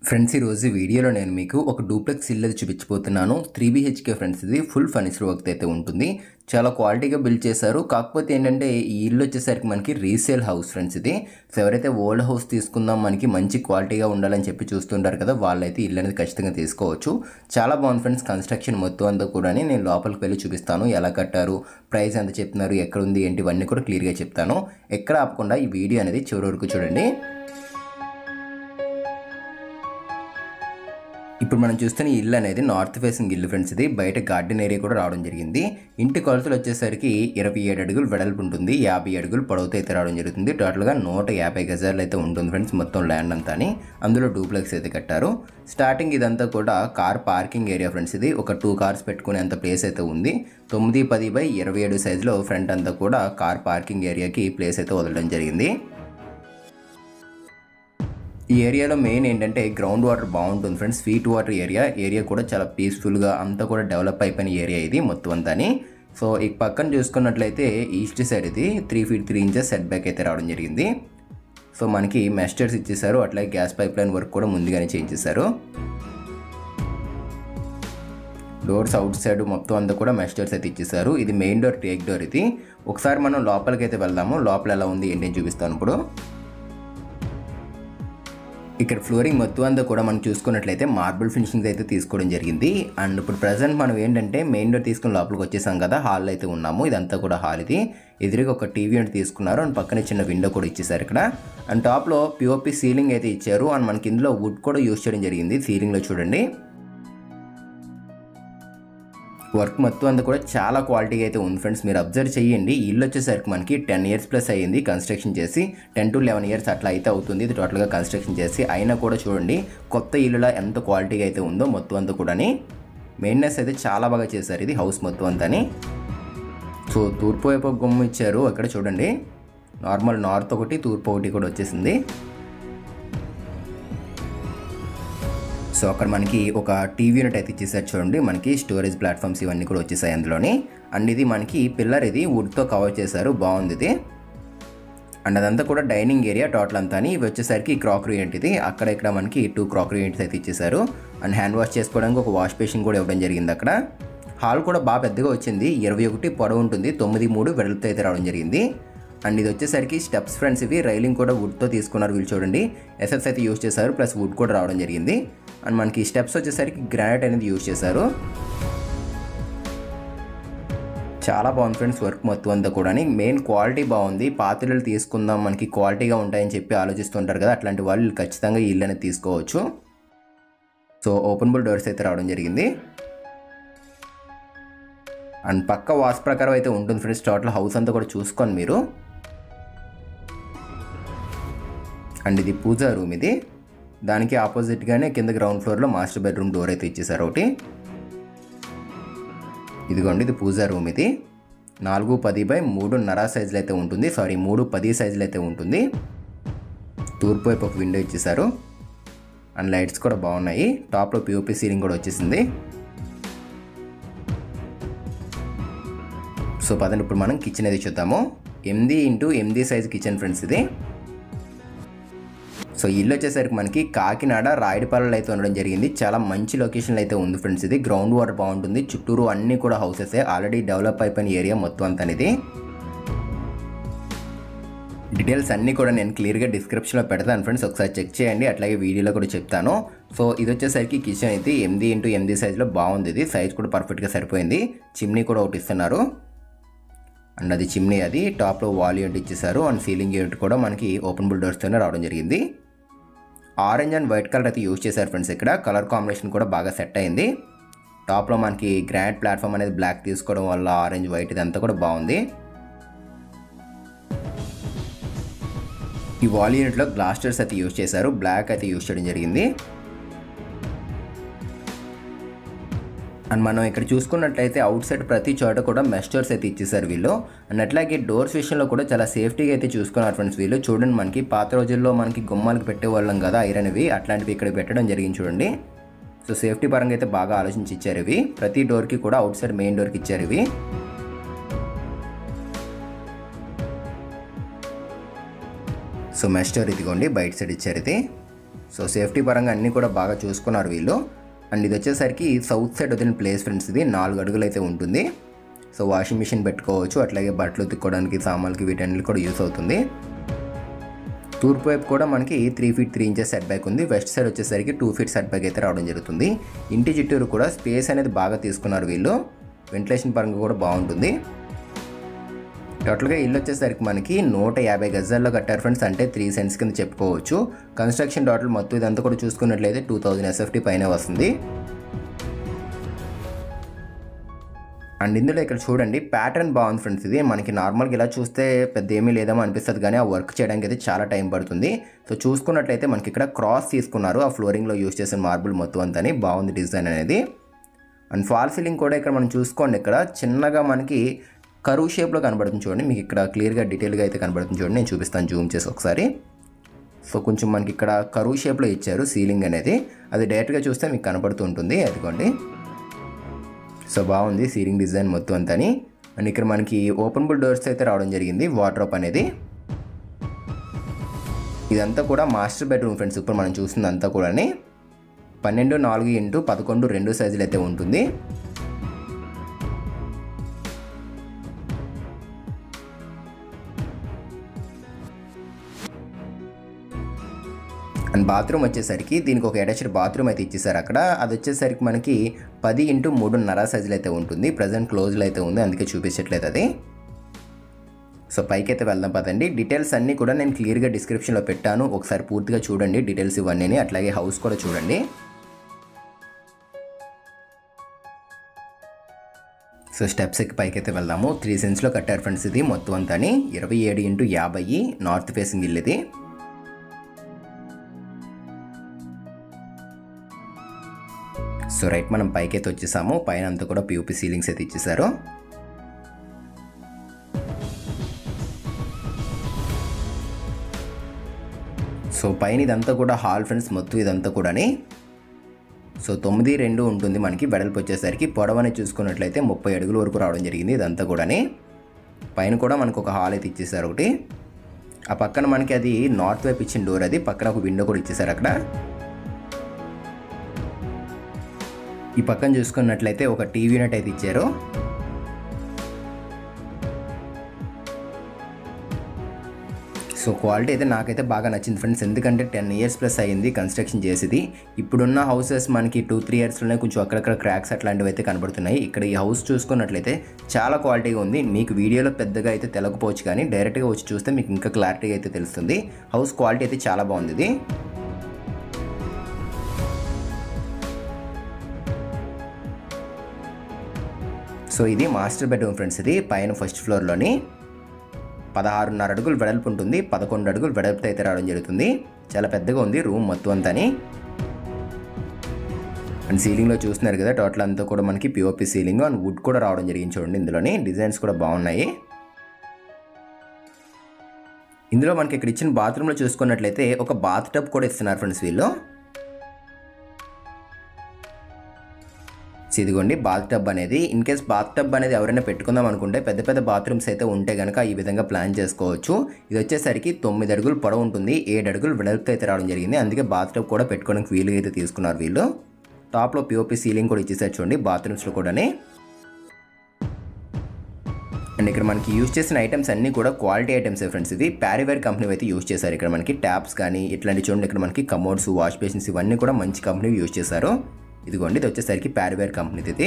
Friends, ఈరోజు వీడియోలో నేను మీకు ఒక డూప్లెక్స్ ఇల్లు అది చూపించబోతున్నాను. 3 BHK ఫ్రెండ్స్. ఇది ఫుల్ ఫర్నిచర్ వర్క్ అయితే ఉంటుంది. చాలా క్వాలిటీగా బిల్డ్ చేశారు. కాకపోతే ఏంటంటే ఈ ఇల్లు వచ్చేసరికి మనకి రీసేల్ హౌస్ ఫ్రెండ్స్ ఇది. సో ఎవరైతే ఓల్డ్ హౌస్ తీసుకుందాం మనకి మంచి క్వాలిటీగా ఉండాలని చెప్పి చూస్తుంటారు కదా, వాళ్ళైతే ఇల్లు అనేది ఖచ్చితంగా తీసుకోవచ్చు. చాలా బాగుంది ఫ్రెండ్స్. కన్స్ట్రక్షన్ మొత్తం అంతా కూడా నేను లోపలికి వెళ్ళి చూపిస్తాను. ఎలా కట్టారు, ప్రైస్ ఎంత చెప్తున్నారు, ఎక్కడ ఉంది ఏంటి, ఇవన్నీ కూడా క్లియర్గా చెప్తాను. ఎక్కడ ఆపకుండా ఈ వీడియో అనేది చివరి వరకు చూడండి. ఇప్పుడు మనం చూస్తున్న ఇల్లు అనేది నార్త్ ఫేసింగ్ ఇల్లు ఫ్రెండ్స్. ఇది బయట గార్డెన్ ఏరియా కూడా రావడం జరిగింది. ఇంటి కొలతలు వచ్చేసరికి 27 అడుగులు వెడల్పు ఉంటుంది, 50 అడుగులు పొడవుతో అయితే రావడం జరుగుతుంది. టోటల్గా 150 గజాలు అయితే ఉంటుంది ఫ్రెండ్స్ మొత్తం ల్యాండ్ అంతా. అందులో డూప్లెక్స్ అయితే కట్టారు. స్టార్టింగ్ ఇదంతా కూడా కార్ పార్కింగ్ ఏరియా ఫ్రెండ్స్. ఇది ఒక 2 కార్స్ పెట్టుకునేంత ప్లేస్ అయితే ఉంది. 910/27 సైజులో ఫ్రంట్ అంతా కూడా కార్ పార్కింగ్ ఏరియాకి ప్లేస్ అయితే వదలడం జరిగింది. ఈ ఏరియాలో మెయిన్ ఏంటంటే గ్రౌండ్ వాటర్ బాగుంటుంది ఫ్రెండ్స్. స్వీట్ వాటర్ ఏరియా కూడా చాలా పీస్ఫుల్గా అంతా కూడా డెవలప్ అయిపోయిన ఏరియా ఇది మొత్తం అంతా. సో ఈ పక్కన చూసుకున్నట్లయితే ఈస్ట్ సైడ్ ఇది 3 feet 3 inches సెట్ బ్యాక్ అయితే రావడం జరిగింది. సో మనకి మెస్టర్స్ ఇచ్చేసారు. అట్లాగే గ్యాస్ పైప్ లైన్ వర్క్ కూడా ముందుగానే చేయించేశారు. డోర్స్ అవుట్ సైడ్ మొత్తం అంతా కూడా మెస్టర్స్ అయితే ఇచ్చేసారు. ఇది మెయిన్ డోర్, టేక్ డోర్. ఇది ఒకసారి మనం లోపలికి అయితే వెళ్దాము. లోపల ఎలా ఉంది ఏంటి అని చూపిస్తాను ఇప్పుడు. ఇక్కడ ఫ్లోరింగ్ మొత్తం అంతా కూడా మనం చూసుకున్నట్లయితే మార్బుల్ ఫినిషింగ్ అయితే తీసుకోవడం జరిగింది. అండ్ ఇప్పుడు ప్రజెంట్ మనం ఏంటంటే మెయిన్ డోర్ తీసుకుని లోపలికి వచ్చేసాం కదా, హాల్ అయితే ఉన్నాము. ఇదంతా కూడా హాల్. ఇది ఎదురుగా ఒక టీవీ యూనిట్ తీసుకున్నారు. అండ్ పక్కనే చిన్న విండో కూడా ఇచ్చేసారు ఇక్కడ. అండ్ టాప్లో POP సీలింగ్ అయితే ఇచ్చారు. అండ్ మనకి ఇందులో వుడ్ కూడా యూజ్ చేయడం జరిగింది సీలింగ్లో చూడండి. వర్క్ మొత్తం అంతా కూడా చాలా క్వాలిటీగా అయితే ఉంది ఫ్రెండ్స్. మీరు అబ్జర్వ్ చేయండి. ఇల్లు వచ్చేసరికి మనకి 10 years ప్లస్ అయ్యింది కన్స్ట్రక్షన్ చేసి. 10 to 11 years అట్లా అయితే అవుతుంది ఇది టోటల్గా కన్స్ట్రక్షన్ చేసి. అయినా కూడా చూడండి కొత్త ఇల్లులా ఎంత క్వాలిటీగా అయితే ఉందో మొత్తం అంతా కూడా. మెయింటెనెన్స్ అయితే చాలా బాగా చేశారు ఇది హౌస్ మొత్తం అంతా. సో తూర్పు వైపు ఒక గుమ్మ ఇచ్చారు అక్కడ చూడండి. నార్మల్ నార్త్ ఒకటి, తూర్పు ఒకటి కూడా వచ్చేసింది. సో అక్కడ మనకి ఒక టీవీ యూనిట్ అయితే ఇచ్చేసారు చూడండి. మనకి స్టోరేజ్ ప్లాట్ఫామ్స్ ఇవన్నీ కూడా వచ్చేసాయి అందులోని. అండ్ ఇది మనకి పిల్లర్ ఇది వుడ్తో కవర్ చేశారు, బాగుంది ఇది. అండ్ అదంతా కూడా డైనింగ్ ఏరియా టోటల్ అంతా. ఇవి వచ్చేసరికి క్రాకరీ యూనిట్ ఇది. అక్కడ ఇక్కడ మనకి 2 క్రాకరీ యూనిట్స్ అయితే ఇచ్చేసారు. అండ్ హ్యాండ్ వాష్ చేసుకోవడానికి ఒక వాష్ బేసిన్ కూడా ఇవ్వడం జరిగింది అక్కడ. హాల్ కూడా బాగా పెద్దగా వచ్చింది. 21 పొడవు ఉంటుంది, 9.3 వెడల్పుతో అయితే రావడం జరిగింది. అండ్ ఇది వచ్చేసరికి స్టెప్స్ ఫ్రెండ్స్. ఇవి రైలింగ్ కూడా వుడ్తో తీసుకున్నారు వీళ్ళు చూడండి. ఎస్ఎస్ అయితే యూజ్ చేశారు, ప్లస్ వుడ్ కూడా రావడం జరిగింది. అండ్ మనకి స్టెప్స్ వచ్చేసరికి గ్రానైట్ అనేది యూజ్ చేశారు. చాలా బాగుంది ఫ్రెండ్స్ వర్క్ మొత్తం అంతా కూడా. మెయిన్ క్వాలిటీ బాగుంది. పాత్రలు తీసుకుందాం మనకి క్వాలిటీగా ఉంటాయని చెప్పి ఆలోచిస్తుంటారు కదా, అట్లాంటి వాళ్ళు ఖచ్చితంగా ఈ ఇల్లు అనేది తీసుకోవచ్చు. సో ఓపెనబుల్ డోర్స్ అయితే రావడం జరిగింది. అండ్ పక్క వాస్తు ప్రకారం అయితే ఉంటుంది ఫ్రెండ్స్. టోటల్ హౌస్ అంతా కూడా చూసుకొని మీరు. అండ్ ఇది పూజా రూమ్. ఇది దానికి ఆపోజిట్గానే కింద గ్రౌండ్ ఫ్లోర్లో మాస్టర్ బెడ్రూమ్ డోర్ అయితే ఇచ్చేసారు ఒకటి. ఇదిగోండి ఇది పూజా రూమ్. ఇది 410/3.5 సైజులు అయితే ఉంటుంది. 310 సైజులు అయితే ఉంటుంది. తూర్పు వైపు ఒక విండో ఇచ్చేసారు. అండ్ లైట్స్ కూడా బాగున్నాయి. టాప్లో POP సీలింగ్ కూడా వచ్చేసింది. సో పదండి ఇప్పుడు మనం కిచెన్ అయితే చూద్దాము. 8x8 సైజ్ కిచెన్ ఫ్రెండ్స్ ఇది. సో ఇల్లు వచ్చేసరికి మనకి కాకినాడ రాయడిపాలెంలో అయితే ఉండడం జరిగింది. చాలా మంచి లొకేషన్లో అయితే ఉంది ఫ్రెండ్స్. ఇది గ్రౌండ్ వాటర్ బాగుంటుంది. చుట్టూరు అన్నీ కూడా హౌసెస్ ఆల్రెడీ డెవలప్ అయిపోయిన ఏరియా మొత్తం అంతా. ఇది డీటెయిల్స్ అన్నీ కూడా నేను క్లియర్గా డిస్క్రిప్షన్లో పెడతాను ఫ్రెండ్స్, ఒకసారి చెక్ చేయండి. అట్లాగే వీడియోలో కూడా చెప్తాను. సో ఇది వచ్చేసరికి కిచెన్ అయితే 8x8 సైజులో బాగుంది. ఇది సైజ్ కూడా పర్ఫెక్ట్గా సరిపోయింది. చిమ్నీ కూడా ఒకటి ఇస్తున్నారు. అండ్ అది చిమ్నీ. అది టాప్లో వాల్ యూనిట్ ఇచ్చేసారు. అండ్ సీలింగ్ యూనిట్ కూడా మనకి ఓపెనబుల్ డోర్స్తోనే రావడం జరిగింది. ఆరెంజ్ అండ్ వైట్ కలర్ అయితే యూజ్ చేశారు ఫ్రెండ్స్. ఇక్కడ కలర్ కాంబినేషన్ కూడా బాగా సెట్ అయింది. టాప్లో మనకి గ్రానైట్ ప్లాట్ఫామ్ అనేది బ్లాక్ తీసుకోవడం వల్ల ఆరెంజ్ వైట్ ఇదంతా కూడా బాగుంది. ఈ వాల్ యూనిట్లో గ్లాస్టర్స్ అయితే యూజ్ చేశారు, బ్లాక్ అయితే యూజ్ చేయడం జరిగింది. అండ్ మనం ఇక్కడ చూసుకున్నట్లయితే అవుట్ సైడ్ ప్రతి చోట కూడా మెస్టర్స్ అయితే ఇచ్చేసారు వీళ్ళు. అండ్ అట్లాగే డోర్స్ విషయంలో కూడా చాలా సేఫ్టీగా అయితే చూసుకున్నారు ఫ్రెండ్స్ వీళ్ళు. చూడండి మనకి పాత రోజుల్లో మనకి గుమ్మాలకు పెట్టేవాళ్ళం కదా ఐరన్ ఇవి, అట్లాంటివి ఇక్కడ పెట్టడం జరిగింది చూడండి. సో సేఫ్టీ పరంగా అయితే బాగా ఆలోచించి ఇచ్చారు ఇవి. ప్రతి డోర్కి కూడా అవుట్ సైడ్ మెయిన్ డోర్కి ఇచ్చారు ఇవి. సో మెస్టర్ ఇదిగోండి బయట సైడ్ ఇచ్చారు ఇది. సో సేఫ్టీ పరంగా అన్నీ కూడా బాగా చూసుకున్నారు వీళ్ళు. అండ్ ఇది వచ్చేసరికి సౌత్ సైడ్ వదిలిన ప్లేస్ ఫ్రెండ్స్. ఇది 4 అడుగులు అయితే ఉంటుంది. సో వాషింగ్ మిషన్ పెట్టుకోవచ్చు, అట్లాగే బట్టలు ఉతుక్కోవడానికి సామాన్లకి వీటన్నిటికి కూడా యూస్ అవుతుంది. తూర్పు వైపు కూడా మనకి 3 feet 3 inches సెట్ బ్యాక్ ఉంది. వెస్ట్ సైడ్ వచ్చేసరికి 2 feet సెట్ బ్యాక్ అయితే రావడం జరుగుతుంది. ఇంటి చుట్టూరు కూడా స్పేస్ అనేది బాగా తీసుకున్నారు వీళ్ళు. వెంటిలేషన్ పరంగా కూడా బాగుంటుంది. టోటల్గా ఇల్లు వచ్చేసరికి మనకి 150 గజాల్లో కట్టారు ఫ్రెండ్స్. అంటే 3 cents కింద చెప్పుకోవచ్చు. కన్స్ట్రక్షన్ టోటల్ మొత్తం ఇదంతా కూడా చూసుకున్నట్లయితే 2000 SFT పైన వస్తుంది. అండ్ ఇందులో ఇక్కడ చూడండి ప్యాటర్న్ బాగుంది ఫ్రెండ్స్. ఇది మనకి నార్మల్గా ఇలా చూస్తే పెద్ద ఏమీ లేదేమో అనిపిస్తుంది, కానీ ఆ వర్క్ చేయడానికి అయితే చాలా టైం పడుతుంది. సో చూసుకున్నట్లయితే మనకి ఇక్కడ క్రాస్ తీసుకున్నారు ఆ ఫ్లోరింగ్లో యూజ్ చేసిన మార్బుల్ మొత్తం అంతా. బాగుంది డిజైన్ అనేది. అండ్ ఫాల్ సీలింగ్ కూడా ఇక్కడ మనం చూసుకోండి, ఇక్కడ చిన్నగా మనకి కరువు షేప్లో కనబడుతుంది చూడండి. మీకు ఇక్కడ క్లియర్గా డీటెయిల్గా అయితే కనబడుతుంది చూడండి. నేను చూపిస్తాను జూమ్ చేసి ఒకసారి. సో కొంచెం మనకి ఇక్కడ కరువు షేప్లో ఇచ్చారు సీలింగ్ అనేది. అది డైరెక్ట్గా చూస్తే మీకు కనబడుతూ ఉంటుంది. అదిగోండి. సో బాగుంది సీలింగ్ డిజైన్ మొత్తం అంతా. అండ్ ఇక్కడ మనకి ఓపెనబుల్ డోర్స్ అయితే రావడం జరిగింది, వార్డ్రోబ్ అనేది. ఇదంతా కూడా మాస్టర్ బెడ్రూమ్ ఫ్రెండ్స్. ఇప్పుడు మనం చూస్తుందంతా కూడా 12x4x11 2 సైజులు అయితే ఉంటుంది. అండ్ బాత్రూమ్ వచ్చేసరికి దీనికి ఒక అటాచ్డ్ బాత్రూమ్ అయితే ఇచ్చేసారు అక్కడ. అది వచ్చేసరికి మనకి 10x3.5 సైజులు అయితే ఉంటుంది. ప్రజెంట్ క్లోజ్లో అయితే ఉంది, అందుకే చూపించట్లేదు అది. సో పైకి అయితే వెళ్దాం పదండి. డీటెయిల్స్ అన్నీ కూడా నేను క్లియర్గా డిస్క్రిప్షన్లో పెట్టాను, ఒకసారి పూర్తిగా చూడండి డీటెయిల్స్ ఇవన్నీ. అట్లాగే హౌస్ కూడా చూడండి. సో స్టెప్స్ ఎక్కి పైకి అయితే వెళ్దాము. 3 cents కట్టారు ఫ్రెండ్స్ ఇది మొత్తం అంతా. 27x50 నార్త్ ఫేసింగ్ ఇల్లు ఇది. సో రైట్ మనం పైకి అయితే వచ్చేసాము. పైన అంతా కూడా POP సీలింగ్స్ అయితే ఇచ్చేసారు. సో పైన ఇదంతా కూడా హాల్ ఫ్రెండ్స్ మొత్తం ఇదంతా కూడా. సో 9.2 ఉంటుంది మనకి. వెడల్పు వచ్చేసరికి పొడవని చూసుకున్నట్లయితే 30 అడుగుల వరకు రావడం జరిగింది ఇదంతా కూడా. పైన కూడా మనకు ఒక హాల్ అయితే ఇచ్చేసారు ఒకటి. ఆ పక్కన మనకి అది నార్త్ వైపు ఇచ్చిన డోర్, అది పక్కన ఒక విండో కూడా ఇచ్చేసారు అక్కడ. ఈ పక్కన చూసుకున్నట్లయితే ఒక టీవీ యూనిట్ అయితే ఇచ్చారు. సో క్వాలిటీ అయితే నాకైతే బాగా నచ్చింది ఫ్రెండ్స్. ఎందుకంటే 10 years ప్లస్ అయ్యింది కన్స్ట్రక్షన్ చేసేది. ఇప్పుడున్న హౌసెస్ మనకి 2-3 yearsలోనే కొంచెం అక్కడక్కడ క్రాక్స్ అట్లాంటివి అయితే కనబడుతున్నాయి. ఇక్కడ ఈ హౌస్ చూసుకున్నట్లయితే చాలా క్వాలిటీగా ఉంది. మీకు వీడియోలో పెద్దగా అయితే తెలకపోవచ్చు, కానీ డైరెక్ట్గా వచ్చి చూస్తే మీకు ఇంకా క్లారిటీగా అయితే తెలుస్తుంది. హౌస్ క్వాలిటీ అయితే చాలా బాగుంది ఇది. సో ఇది మాస్టర్ బెడ్రూమ్ ఫ్రెండ్స్. ఇది పైన ఫస్ట్ ఫ్లోర్లోని 16.5 అడుగులు వెడల్పు ఉంటుంది. 11 అడుగులు వెడల్పు అయితే రావడం జరుగుతుంది. చాలా పెద్దగా ఉంది రూమ్ మొత్తం అంతా. అండ్ సీలింగ్లో చూస్తున్నారు కదా, టోటల్ అంతా కూడా మనకి POP సీలింగ్ అండ్ వుడ్ కూడా రావడం జరిగింది చూడండి. ఇందులోని డిజైన్స్ కూడా బాగున్నాయి. ఇందులో మనకి ఇక్కడ ఇచ్చిన బాత్రూంలో చూసుకున్నట్లయితే ఒక బాత్ టబ్ కూడా ఇస్తున్నారు ఫ్రెండ్స్ వీళ్ళు. ఇదిగోండి బాత్ టబ్ అనేది. ఇన్ కేస్ బాత్ టబ్ అనేది ఎవరైనా పెట్టుకుందాం అనుకుంటే పెద్ద పెద్ద బాత్రూమ్స్ అయితే ఉంటే కనుక ఈ విధంగా ప్లాన్ చేసుకోవచ్చు. ఇది వచ్చేసరికి 9 అడుగులు పొడవు ఉంటుంది, 7 అడుగులు వెడల్పు అయితే రావడం జరిగింది. అందుకే బాత్ టబ్ కూడా పెట్టుకోవడానికి వీలుగా అయితే తీసుకున్నారు వీళ్ళు. టాప్లో POP సీలింగ్ కూడా ఇచ్చేసారు చూడండి బాత్రూమ్స్లో కూడా. అండ్ ఇక్కడ మనకి యూజ్ చేసిన ఐటమ్స్ అన్నీ కూడా క్వాలిటీ ఐటమ్స్ ఫ్రెండ్స్. ఇవి ప్యారీవేర్ కంపెనీ అయితే యూజ్ చేశారు. ఇక్కడ మనకి ట్యాప్స్ కానీ ఇట్లాంటి చూడండి, ఇక్కడ మనకి కమోడ్స్, వాష్ బేసిన్స్ ఇవన్నీ కూడా మంచి కంపెనీ యూజ్ చేశారు. ఇదిగోండి ఇది వచ్చేసరికి ప్యారీవేర్ కంపెనీది ఇది.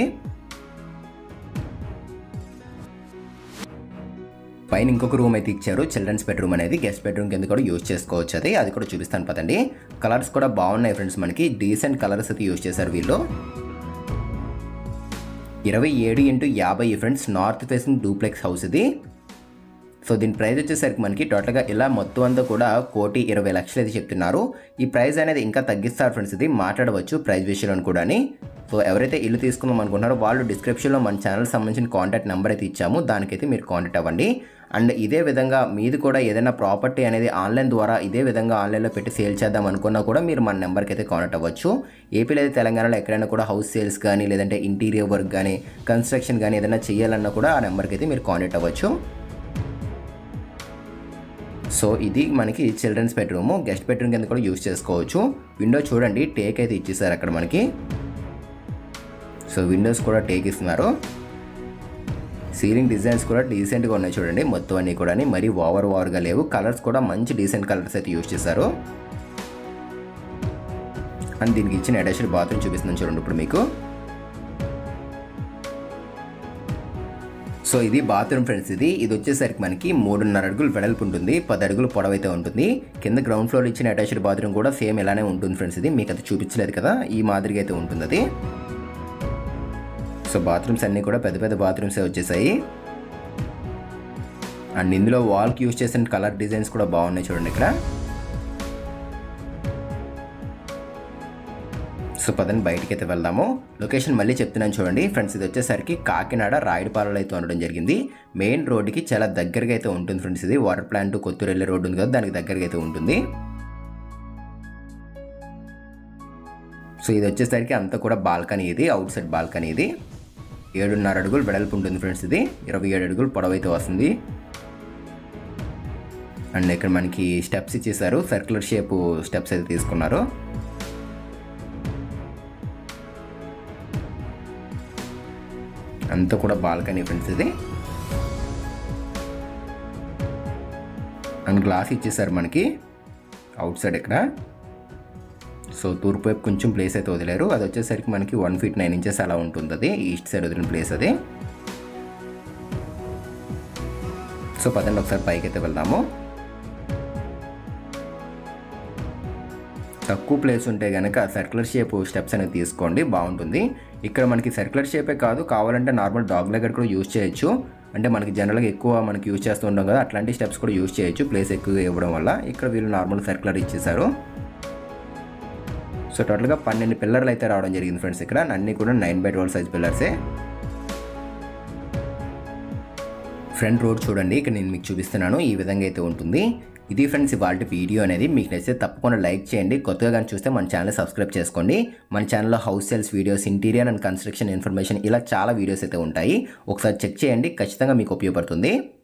పైన ఇంకొక రూమ్ అయితే ఇచ్చారు, చిల్డ్రన్స్ బెడ్రూమ్ అనేది. గెస్ట్ బెడ్రూమ్ కింద కూడా యూజ్ చేసుకోవచ్చు. అది కూడా చూపిస్తాను పదండి. కలర్స్ కూడా బాగున్నాయి ఫ్రెండ్స్. మనకి డీసెంట్ కలర్స్ అయితే యూజ్ చేశారు వీళ్ళు. 27x50 friends north facing duplex house ఇది. సో దీని ప్రైస్ వచ్చేసరికి మనకి టోటల్గా ఇలా మొత్తం అంతా కూడా 1,20,00,000 అయితే చెప్తున్నారు. ఈ ప్రైస్ అనేది ఇంకా తగ్గిస్తారు ఫ్రెండ్స్. ఇది మాట్లాడవచ్చు ప్రైస్ విషయంలో కూడా. సో ఎవరైతే ఇల్లు తీసుకుందాం అనుకుంటున్నారో వాళ్ళు డిస్క్రిప్షన్లో మన ఛానల్ సంబంధించిన కాంటాక్ట్ నెంబర్ అయితే ఇచ్చాము, దానికైతే మీరు కాంటాక్ట్ అవ్వండి. అండ్ ఇదే విధంగా మీది కూడా ఏదైనా ప్రాపర్టీ అనేది ఆన్లైన్ ద్వారా ఇదే విధంగా ఆన్లైన్లో పెట్టి సేల్ చేద్దాం అనుకున్నా కూడా మీరు మన నెంబర్కి అయితే కాంటాక్ట్ అవ్వచ్చు. ఏపీ లేదా తెలంగాణలో ఎక్కడైనా కూడా హౌస్ సేల్స్ కానీ లేదంటే ఇంటీరియర్ వర్క్ కానీ కన్స్ట్రక్షన్ కానీ ఏదైనా చేయాలన్నా కూడా ఆ నెంబర్కి అయితే మీరు కాంటాక్ట్ అవ్వచ్చు. సో ఇది మనకి చిల్డ్రన్స్ బెడ్రూమ్, గెస్ట్ బెడ్రూమ్ కింద కూడా యూజ్ చేసుకోవచ్చు. విండో చూడండి టేక్ అయితే ఇచ్చేసారు అక్కడ మనకి. సో విండోస్ కూడా టేక్ ఇస్తున్నారు. సీలింగ్ డిజైన్స్ కూడా డీసెంట్గా ఉన్నాయి చూడండి, మొత్తం అన్నీ కూడా మరీ ఓవర్గా లేవు. కలర్స్ కూడా మంచి డీసెంట్ కలర్స్ అయితే యూజ్ చేశారు. అండ్ దీనికి ఇచ్చిన అటాచ్డ్ బాత్రూమ్ చూపిస్తున్నాను చూడండి ఇప్పుడు మీకు. సో ఇది బాత్రూమ్ ఫ్రెండ్స్. ఇది వచ్చేసరికి మనకి 3.5 అడుగులు వెడల్పు ఉంటుంది, 10 అడుగులు పొడవైతే ఉంటుంది. కింద గ్రౌండ్ ఫ్లోర్ ఇచ్చిన అటాచ్డ్ బాత్రూమ్ కూడా సేమ్ ఇలానే ఉంటుంది ఫ్రెండ్స్. ఇది మీకు అది చూపించలేదు కదా, ఈ మాదిరిగా అయితే ఉంటుంది అది. సో బాత్రూమ్స్ అన్నీ కూడా పెద్ద పెద్ద బాత్రూమ్సే వచ్చేసాయి. అండ్ ఇందులో వాల్కి యూజ్ చేసిన కలర్ డిజైన్స్ కూడా బాగున్నాయి చూడండి ఇక్కడ. సో పదండి బయటికి అయితే వెళ్దాము. లొకేషన్ మళ్ళీ చెప్తున్నాను చూడండి ఫ్రెండ్స్. ఇది వచ్చేసరికి కాకినాడ రాయుడుపాలలో అయితే ఉండడం జరిగింది. మెయిన్ రోడ్డుకి చాలా దగ్గరగా అయితే ఉంటుంది ఫ్రెండ్స్. ఇది వాటర్ ప్లాంట్ కొత్తూరు వెళ్ళే రోడ్డు ఉంది కదా, దానికి దగ్గరగా అయితే ఉంటుంది. సో ఇది వచ్చేసరికి అంతా కూడా బాల్కనీ, ఇది అవుట్ సైడ్ బాల్కనీ. ఇది 7.5 అడుగులు వెడల్పు ఉంటుంది ఫ్రెండ్స్. ఇది 27 అడుగులు పొడవైతే వస్తుంది. అండ్ ఇక్కడ మనకి స్టెప్స్ ఇచ్చేసారు, సర్క్యులర్ షేప్ స్టెప్స్ అయితే తీసుకున్నారు. అంతా కూడా బాల్కనీ ఫ్రెండ్స్ ఇది. అండ్ గ్లాస్ ఇచ్చేసారు మనకి అవుట్ సైడ్ ఇక్కడ. సో తూర్పు వైపు కొంచెం ప్లేస్ అయితే వదిలేరు. అది వచ్చేసరికి మనకి 1 feet 9 inches అలా ఉంటుంది అది, ఈస్ట్ సైడ్ వదిలిన ప్లేస్ అది. సో పదండి ఒకసారి పైకి అయితే వెళ్దాము. తక్కువ ప్లేస్ ఉంటే కనుక సర్క్యులర్ షేప్ స్టెప్స్ అనేది తీసుకోండి, బాగుంటుంది. ఇక్కడ మనకి సర్క్యులర్ షేపే కాదు, కావాలంటే నార్మల్ డాగ్ లెగ్ కూడా యూజ్ చేయొచ్చు. అంటే మనకి జనరల్గా ఎక్కువ మనకి యూజ్ చేస్తూ ఉంటాం కదా, అట్లాంటి స్టెప్స్ కూడా యూజ్ చేయొచ్చు ప్లేస్ ఎక్కువగా ఇవ్వడం వల్ల. ఇక్కడ వీళ్ళు నార్మల్ సర్క్యులర్ ఇచ్చేసారు. సో టోటల్గా 12 పిల్లర్లు అయితే రావడం జరిగింది ఫ్రెండ్స్. ఇక్కడ అన్నీ కూడా 9x12 సైజ్ పిల్లర్సే. ఫ్రంట్ రోడ్ చూడండి, ఇక్కడ నేను మీకు చూపిస్తున్నాను, ఈ విధంగా అయితే ఉంటుంది. ఇది ఫ్రెండ్స్ ఇవాళ వీడియో అనేది. మీకు నచ్చితే తప్పకుండా లైక్ చేయండి. కొత్తగా కానీ చూస్తే మన ఛానల్ సబ్స్క్రైబ్ చేసుకోండి. మన ఛానల్లో house sales videos, interior and construction information ఇలా చాలా వీడియోస్ అయితే ఉంటాయి. ఒకసారి చెక్ చేయండి, ఖచ్చితంగా మీకు ఉపయోగపడుతుంది.